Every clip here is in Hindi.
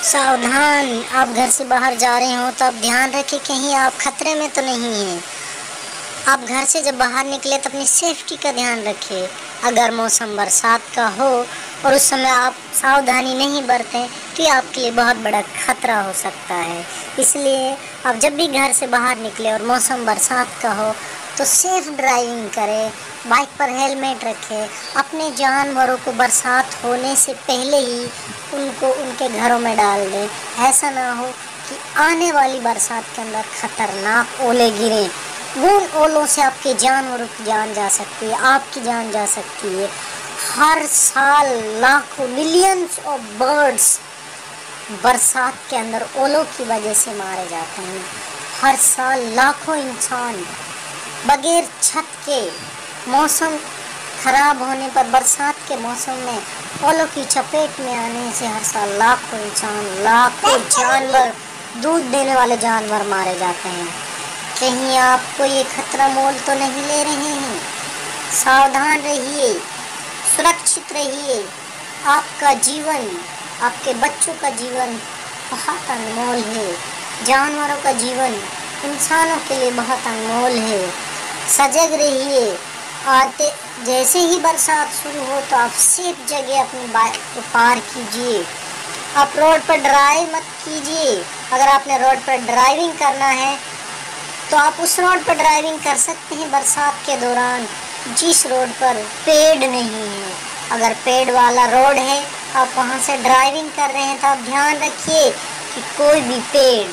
सावधान, आप घर से बाहर जा रहे हो तो आप ध्यान रखें कहीं आप खतरे में तो नहीं हैं। आप घर से जब बाहर निकले तो अपनी सेफ्टी का ध्यान रखिए। अगर मौसम बरसात का हो और उस समय आप सावधानी नहीं बरतें तो ये आपके लिए बहुत बड़ा खतरा हो सकता है। इसलिए आप जब भी घर से बाहर निकले और मौसम बरसात का हो तो सेफ ड्राइविंग करें, बाइक पर हेलमेट रखें, अपने जानवरों को बरसात होने से पहले ही उनको उनके घरों में डाल दें। ऐसा ना हो कि आने वाली बरसात के अंदर खतरनाक ओले गिरें। उन ओलों से आपके जानवरों की जान जा सकती है, आपकी जान जा सकती है। हर साल लाखों मिलियंस ऑफ बर्ड्स बरसात के अंदर ओलों की वजह से मारे जाते हैं। हर साल लाखों इंसान बगैर छत के मौसम खराब होने पर बरसात के मौसम में ओलों की चपेट में आने से हर साल लाखों इंसान, लाखों जानवर, दूध देने वाले जानवर मारे जाते हैं। कहीं आपको ये खतरा मोल तो नहीं ले रहे हैं? सावधान रहिए, सुरक्षित रहिए। आपका जीवन, आपके बच्चों का जीवन बहुत अनमोल है। जानवरों का जीवन इंसानों के लिए बहुत अनमोल है। सजग रहिए। आते जैसे ही बरसात शुरू हो तो आप सेफ जगह अपनी बाइक को पार कीजिए। आप रोड पर ड्राइव मत कीजिए। अगर आपने रोड पर ड्राइविंग करना है तो आप उस रोड पर ड्राइविंग कर सकते हैं बरसात के दौरान जिस रोड पर पेड़ नहीं है। अगर पेड़ वाला रोड है, आप वहां से ड्राइविंग कर रहे हैं तो आप ध्यान रखिए कि कोई भी पेड़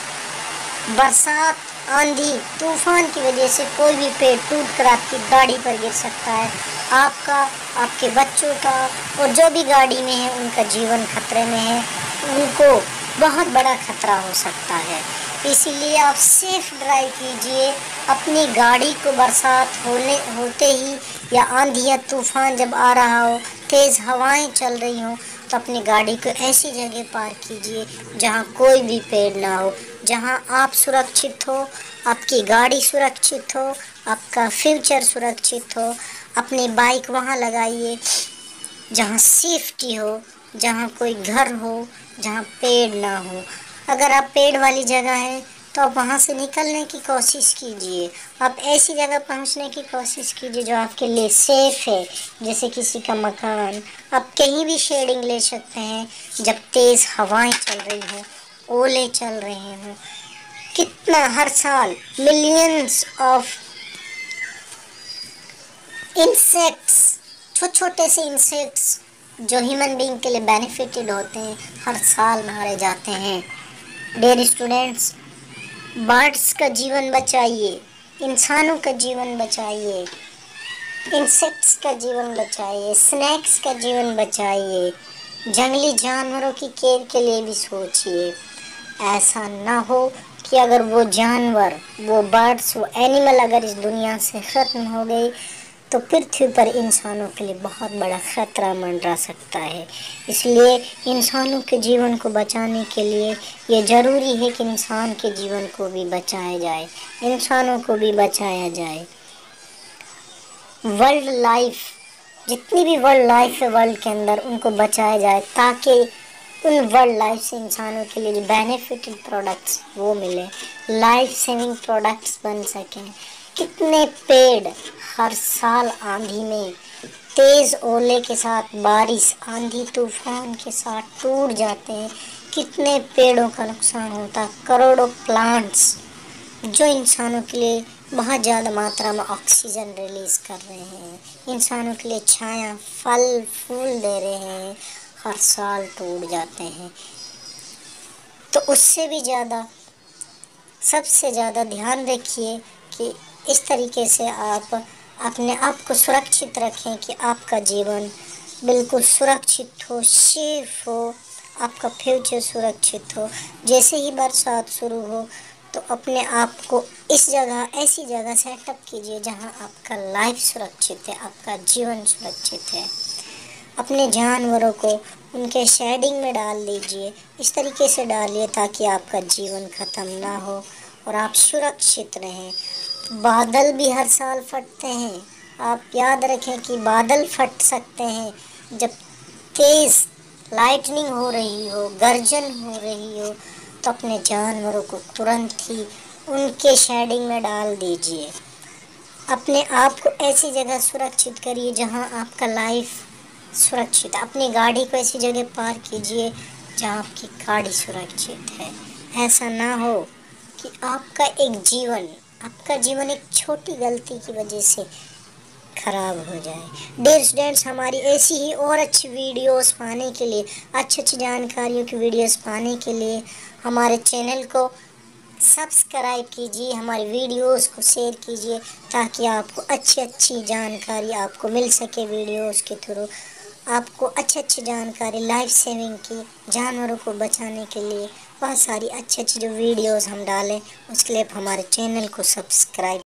बरसात, आंधी, तूफान की वजह से कोई भी पेड़ टूट कर आपकी गाड़ी पर गिर सकता है। आपका, आपके बच्चों का और जो भी गाड़ी में है उनका जीवन खतरे में है। उनको बहुत बड़ा खतरा हो सकता है। इसीलिए आप सेफ ड्राइव कीजिए। अपनी गाड़ी को बरसात होते ही या आंधी या तूफान जब आ रहा हो, तेज़ हवाएं चल रही हो, तो अपनी गाड़ी को ऐसी जगह पार कीजिए जहां कोई भी पेड़ ना हो, जहां आप सुरक्षित हो, आपकी गाड़ी सुरक्षित हो, आपका फ्यूचर सुरक्षित हो। अपनी बाइक वहां लगाइए जहां सेफ्टी हो, जहां कोई घर हो, जहां पेड़ ना हो। अगर आप पेड़ वाली जगह है तो आप वहां से निकलने की कोशिश कीजिए। आप ऐसी जगह पहुंचने की कोशिश कीजिए जो आपके लिए सेफ है, जैसे किसी का मकान। आप कहीं भी शेडिंग ले सकते हैं जब तेज़ हवाएं चल रही हो, ओले चल रहे हों। कितना हर साल मिलियंस ऑफ इंसेक्ट्स, छोटे से इंसेक्ट्स जो ह्यूमन बीइंग के लिए बेनिफिटेड होते हैं, हर साल मारे जाते हैं। डियर स्टूडेंट्स, बर्ड्स का जीवन बचाइए, इंसानों का जीवन बचाइए, इंसेक्ट्स का जीवन बचाइए, स्नैक्स का जीवन बचाइए। जंगली जानवरों की केयर के लिए भी सोचिए। ऐसा ना हो कि अगर वो जानवर, वो बर्ड्स, वो एनिमल अगर इस दुनिया से ख़त्म हो गई तो पृथ्वी पर इंसानों के लिए बहुत बड़ा खतरा मंडरा सकता है। इसलिए इंसानों के जीवन को बचाने के लिए ये ज़रूरी है कि इंसान के जीवन को भी बचाया जाए, इंसानों को भी बचाया जाए। वर्ल्ड लाइफ, जितनी भी वर्ल्ड लाइफ है वर्ल्ड के अंदर, उनको बचाया जाए ताकि उन वर्ल्ड लाइफ से इंसानों के लिए जो बेनिफिटेड प्रोडक्ट्स वो मिले, लाइफ सेविंग प्रोडक्ट्स बन सकें। कितने पेड़ हर साल आंधी में, तेज़ ओले के साथ, बारिश, आंधी तूफान के साथ टूट जाते हैं। कितने पेड़ों का नुकसान होता है। करोड़ों प्लांट्स जो इंसानों के लिए बहुत ज़्यादा मात्रा में ऑक्सीजन रिलीज़ कर रहे हैं, इंसानों के लिए छाया, फल फूल दे रहे हैं, हर साल टूट जाते हैं। तो उससे भी ज़्यादा, सबसे ज़्यादा ध्यान रखिए कि इस तरीके से आप अपने आप को सुरक्षित रखें कि आपका जीवन बिल्कुल सुरक्षित हो, सेफ हो, आपका फ्यूचर सुरक्षित हो। जैसे ही बरसात शुरू हो तो अपने आप को इस जगह, ऐसी जगह सेटअप कीजिए जहां आपका लाइफ सुरक्षित है, आपका जीवन सुरक्षित है। अपने जानवरों को उनके शेडिंग में डाल दीजिए, इस तरीके से डालिए ताकि आपका जीवन ख़त्म ना हो और आप सुरक्षित रहें। बादल भी हर साल फटते हैं। आप याद रखें कि बादल फट सकते हैं जब तेज़ लाइटनिंग हो रही हो, गर्जन हो रही हो, तो अपने जानवरों को तुरंत ही उनके शेडिंग में डाल दीजिए। अपने आप को ऐसी जगह सुरक्षित करिए जहां आपका लाइफ सुरक्षित। अपनी गाड़ी को ऐसी जगह पार्क कीजिए जहां आपकी गाड़ी सुरक्षित है। ऐसा ना हो कि आपका जीवन एक छोटी गलती की वजह से खराब हो जाए। डियर स्टूडेंट्स, हमारी ऐसी ही और अच्छी वीडियोस पाने के लिए, अच्छी अच्छी जानकारियों की वीडियोस पाने के लिए हमारे चैनल को सब्सक्राइब कीजिए, हमारी वीडियोस को शेयर कीजिए, ताकि आपको अच्छी अच्छी जानकारी आपको मिल सके। वीडियोस के थ्रू आपको अच्छी अच्छी जानकारी लाइफ सेविंग की, जानवरों को बचाने के लिए बहुत सारी अच्छी अच्छी जो वीडियोस हम डालें, उसके लिए आप हमारे चैनल को सब्सक्राइब